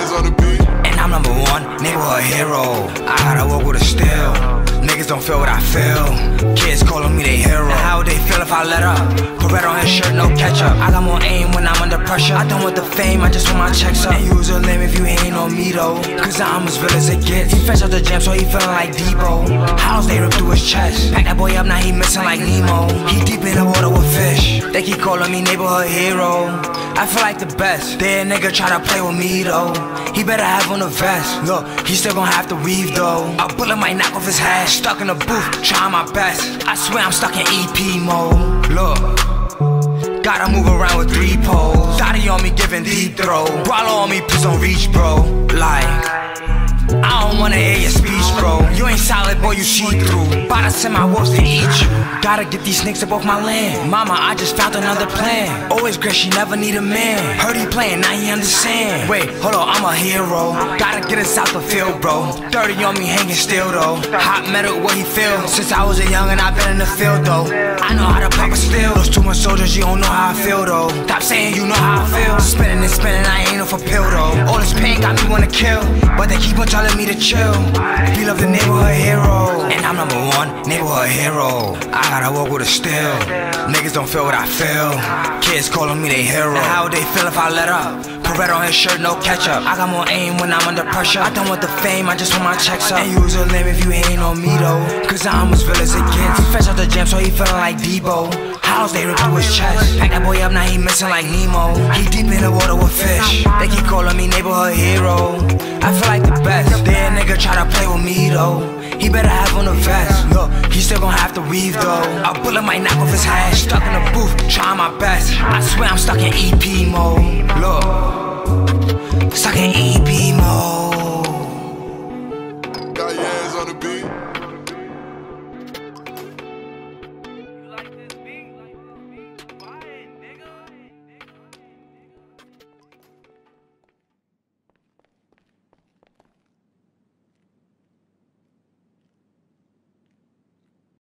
Eyes on the beat. And I'm #1 neighborhood hero. I gotta walk with a steel. Niggas don't feel what I feel. Kids calling me they hero. Now how would they feel if I let up? Put red on his shirt, no ketchup. I got more aim when I'm under pressure. I don't want the fame, I just want my checks up. And use a limb if you ain't on me though. Cause I'm as real as it gets. He fresh out the gym, so he feeling like Debo. House they rip through his chest. Pack that boy up, now he missing like Nemo. He deep in the water with fish. They keep calling me neighborhood hero. I feel like the best. Dead nigga try to play with me though. He better have on a vest. Look, he still gon' have to weave though. A bullet might knock off his head. Stuck in the booth, trying my best. I swear I'm stuck in EP mode. Look, gotta move around with 3 poles. Dottie on me giving deep throw. Brawler on me, please don't reach, bro. Like, I don't wanna hear your speech, bro. You ain't solid, boy, you see-through. Bout to send my wolves to eat you. Gotta get these snakes up off my land. Mama, I just found another plan. Always great, she never need a man. Heard he playing, now he understand. Wait, hold on, I'm a hero. Gotta get us out the field, bro. 30 on me hanging still, though. Hot metal, what he feel. Since I was a youngin', I've been in the field, though. I know how to pop a steel. Those 2 months soldiers, you don't know how I feel, though. Stop saying you know how I feel. Spinning and spinning, I ain't no for pill, though. All this pain got me wanna kill, but they keep on telling me to chill. We love the neighborhood hero. And I'm #1 neighborhood hero. I gotta walk with a steel. Niggas don't feel what I feel. Kids calling me they hero. Now how would they feel if I let up? Put red on his shirt, no ketchup. I got more aim when I'm under pressure. I don't want the fame, I just want my checks up. And use a limb if you ain't on me though. Cause I'm as real as it gets. He fresh out the gym, so he feeling like Debo. House they rip through his chest. Pack that boy up, now he missing like Nemo. He deep in the water with fish. They keep calling me neighborhood hero. I feel like the best. Dead nigga try to play with me though. He better have on a vest. Look, he still gon' have to weave though. A bullet might knock off his head. Stuck in the booth, trying my best. I swear I'm stuck in EP mode. Look, stuck in